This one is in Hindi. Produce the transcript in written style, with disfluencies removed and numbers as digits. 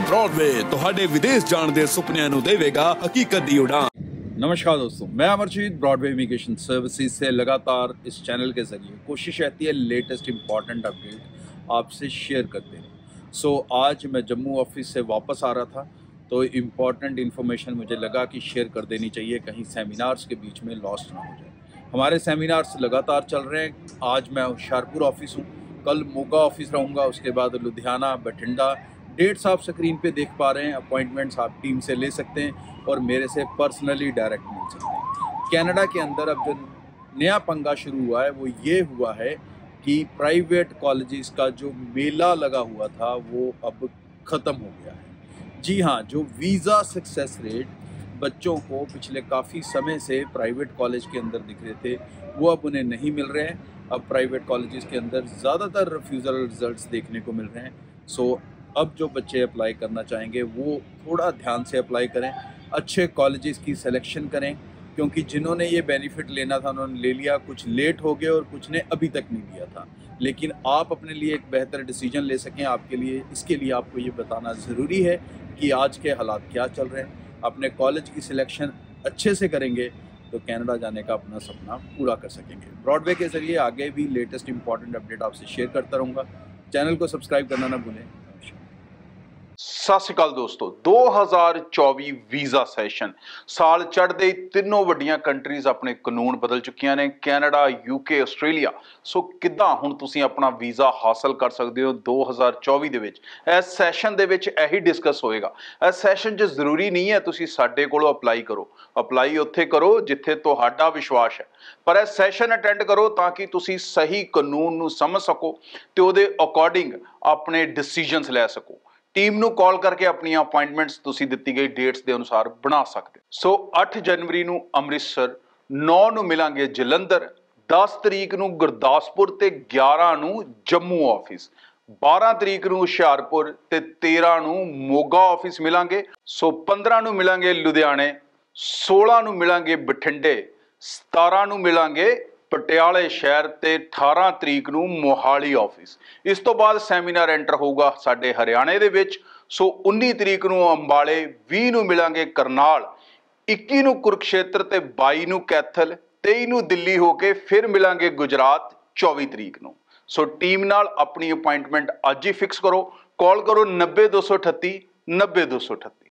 ब्रॉडवे ਤੁਹਾਡੇ ਵਿਦੇਸ਼ ਜਾਣ ਦੇ ਸੁਪਨਿਆਂ ਨੂੰ ਦੇਵੇਗਾ ਹਕੀਕਤ ਦੀ उड़ान। नमस्कार दोस्तों, मैं अमरजीत ब्रॉडवे इमिग्रेशन सर्विसेज से लगातार इस चैनल के ज़रिए कोशिश रहती है लेटेस्ट इंपॉर्टेंट अपडेट आपसे शेयर करते हैं। आज मैं जम्मू ऑफिस से वापस आ रहा था तो इम्पॉर्टेंट इन्फॉर्मेशन मुझे लगा कि शेयर कर देनी चाहिए, कहीं सेमिनार्स के बीच में लॉस्ट ना हो जाए। हमारे सेमिनार्स लगातार चल रहे हैं। आज मैं होशियारपुर ऑफिस हूँ, कल मोगा ऑफिस रहूँगा, उसके बाद लुधियाना, बठिंडा। डेट्स आप स्क्रीन पे देख पा रहे हैं। अपॉइंटमेंट्स आप टीम से ले सकते हैं और मेरे से पर्सनली डायरेक्ट मिल सकते हैं। कनाडा के अंदर अब जो नया पंगा शुरू हुआ है वो ये हुआ है कि प्राइवेट कॉलेजेस का जो मेला लगा हुआ था वो अब ख़त्म हो गया है। जी हाँ, जो वीज़ा सक्सेस रेट बच्चों को पिछले काफ़ी समय से प्राइवेट कॉलेज के अंदर दिख रहे थे वो अब उन्हें नहीं मिल रहे हैं। अब प्राइवेट कॉलेजेस के अंदर ज़्यादातर रिफ्यूज़ल रिजल्ट्स देखने को मिल रहे हैं। अब जो बच्चे अप्लाई करना चाहेंगे वो थोड़ा ध्यान से अप्लाई करें, अच्छे कॉलेजेस की सिलेक्शन करें, क्योंकि जिन्होंने ये बेनिफिट लेना था उन्होंने ले लिया, कुछ लेट हो गए और कुछ ने अभी तक नहीं लिया था। लेकिन आप अपने लिए एक बेहतर डिसीजन ले सकें, आपके लिए इसके लिए आपको ये बताना ज़रूरी है कि आज के हालात क्या चल रहे हैं। अपने कॉलेज की सिलेक्शन अच्छे से करेंगे तो कनाडा जाने का अपना सपना पूरा कर सकेंगे। ब्रॉडवे के ज़रिए आगे भी लेटेस्ट इंपॉर्टेंट अपडेट आपसे शेयर करता रहूँगा। चैनल को सब्सक्राइब करना ना भूलें। सत श्री अकाल दोस्तों, 2024 वीज़ा सैशन साल चढ़ते ही तीनों वड्डियां कंट्रीज अपने कानून बदल चुकियां ने, कैनेडा, यूके, आस्ट्रेलिया। किद्दां हुण तुसीं अपना वीज़ा हासिल कर सकते हो 2024 दे विच। इस सैशन दे विच यही डिस्कस होएगा। इस सैशन 'च जरूरी नहीं है तुसीं साडे कोलों अप्लाई करो, अप्लाई उत्थे करो जिथे तुहाडा विश्वास है, पर इस सैशन अटेंड करो ताकि तुसीं सही कानून नूं समझ सको ते उहदे अकॉर्डिंग अपने डिसीजनस लै सको। टीम नूं कॉल करके अपनी अपॉइंटमेंट्स तुसीं दित्ती गई डेट्स के अनुसार बना सकते। 8 जनवरी नूं अमृतसर, 9 नूं मिलांगे जलंधर, 10 तरीक नूं गुरदासपुर ते 11 नूं जम्मू ऑफिस, 12 तरीक नूं होशियारपुर ते 13 नूं मोगा ऑफिस मिलांगे। 15 नूं मिलांगे लुधियाने, 16 नूं मिलांगे बठिंडे, 17 नूं मिलांगे पटियाले शहर ते 18 तरीक नूं मोहाली ऑफिस। इस तो बाद सैमीनार एंटर होगा साडे हरियाणे दे विच। 19 तरीक नूं अंबाले, 20 नूं मिलांगे करनाल, 21 नूं कुरुक्षेत्र ते 22 नूं कैथल, 23 नूं दिल्ली होके फिर मिलांगे गुजरात 24 तरीक नूं। टीम नाल अपनी अपॉइंटमेंट अज ही फिक्स करो। कॉल करो 90 238 90 238।